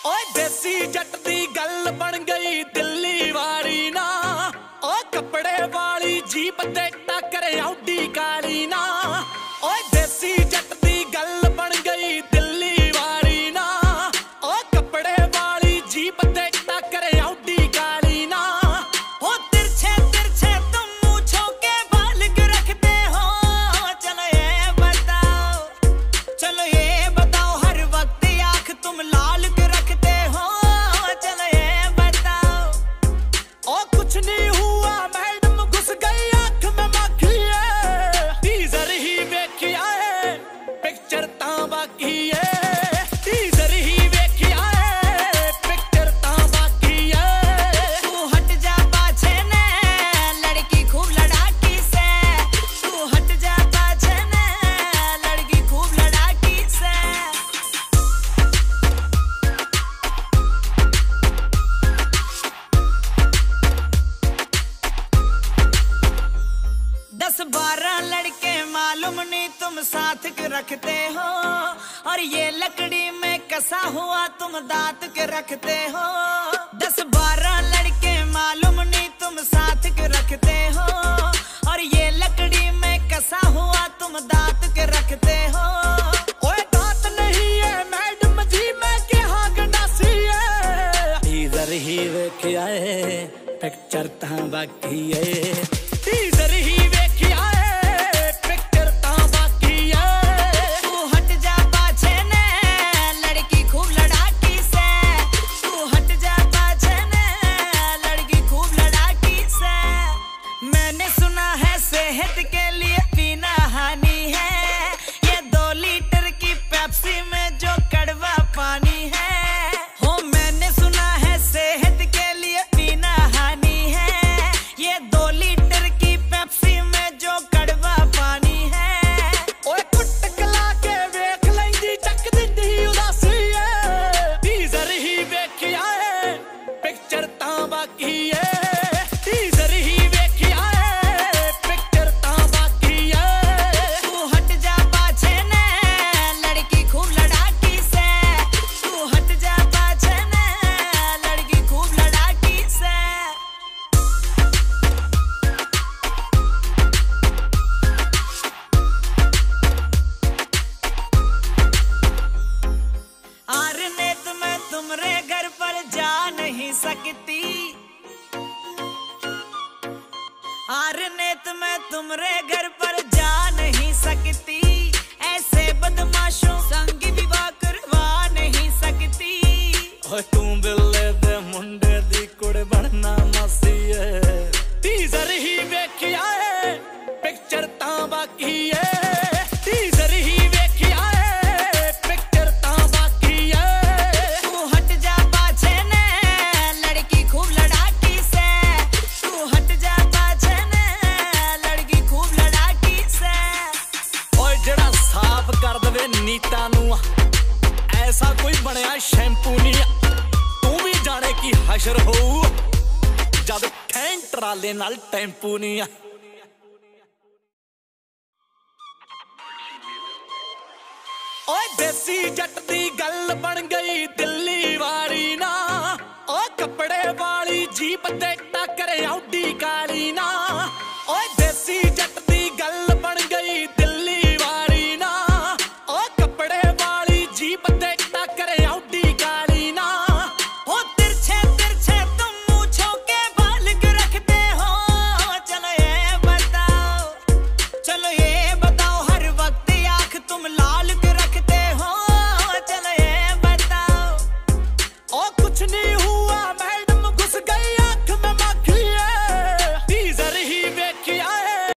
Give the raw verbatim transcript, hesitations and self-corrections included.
ओए देसी जट दी गल बन गई दिल्ली वाली ना, ओ कपड़े वाली जीप ते टक्कर आउडी काली ना। ओए देसी जट दी गल बन गई दिल्ली वाली ना, ओ कपड़े वाली जीप ते टक्कर आउडी काली ना। ओ तिरछे तिरछे तुम मूंछों के बाल के रखते हो, चलो ये बताओ, चलो ये बताओ हर वक्त आंख तुम लाल के रखते हो, चलो ये बताओ। ओ कुछ नहीं हुआ मैडम घुस गई आंख में माखी है, टीजर ही वेखिया है पिक्चर ता बाकी है, टीजर ही वेखिया है पिक्चर ता बाकी है। तू हट जा पाछे ने लड़की खूब लड़ाकी से, तू हट जा पाछे ने लड़की खूब लड़ाकी से। दस बारह लड़के मालूम नहीं तुम साथ के रखते हो, और ये लकड़ी में कसा हुआ तुम दांत के रखते हो। दस बारह लड़के मालूम नहीं तुम साथ के रखते हो, और ये लकड़ी में कसा हुआ तुम दांत के रखते हो। ओए दांत नहीं है मैडम जी मैं के हाँ गंडासी है, टीजर ही वेखिया है पिक्चर ता बाकी है, टीजर ही वेखिया है पिक्चर ता बाकी है। तू हट जा पाछे ने लड़की खूब लड़ाकी से, तू हट जा पाछे ने लड़की खूब लड़ाकी से। मैंने सुना है सेहत के लिए पीना हानि है, ये दो लीटर की पेप्सी में जो कड़वा पानी है। हो मैंने सुना है सेहत के लिए पीना हानि है, ये दो लीटर की पेप्सी में जो कड़वा पानी है। ओए कुट कला के वेख लैंदी चक दिंदी उदासी है, टीजर ही वेखिया है पिक्चर ता बाकी है, टीजर ही वेखिया है पिक्चर ता बाकी है। तू हट जा पाछे ने लड़की खूब लड़ाकी से, तू हट जा पाछे ने लड़की खूब लड़ाकी से। आरने तुम्हें तुमरे घर पर जा नहीं सकती, आरने तुम्हें तुमरे घर पर जा नहीं सकती, ऐसे बदमाशों संग विवाह करवा नहीं सकती। ओए तू बिल्ले दे मुंडे दी कुड़ बनना मासी है, टीजर ही वेखिया है पिक्चर ता बाकी है, टीजर ही वेखिया है पिक्चर ता बाकी है। तू हट जा पाछे ने लड़की खूब लड़ाकी से, तू हट जा पाछे ने लड़की खूब लड़ाकी से। ओए जेड़ा साफ कर दवे नीता नू ऐसा कोई बनया शैम्पू नहीं, तू भी जाने की हशर हो जद खैं ट्राले नाल टेंपू नहीं। ओए देसी जट दी गल बन गई दिल्ली वाली ना, ओ कपड़े वाली जीप ते टक्कर आउडी काली ना। ओए देसी जट दी गल बन गई दिल्ली वाली ना, ओ कपड़े वाली जीप ते टक्कर आउडी काली ना। ओ तिरछे तिरछे तुम मूंछों के बाल के रखते हो, चलो ये बताओ, चलो ये बताओ हर वक्त आंख तुम लाल के रखते हो, चलो ये बताओ। ओ कुछ नहीं हुआ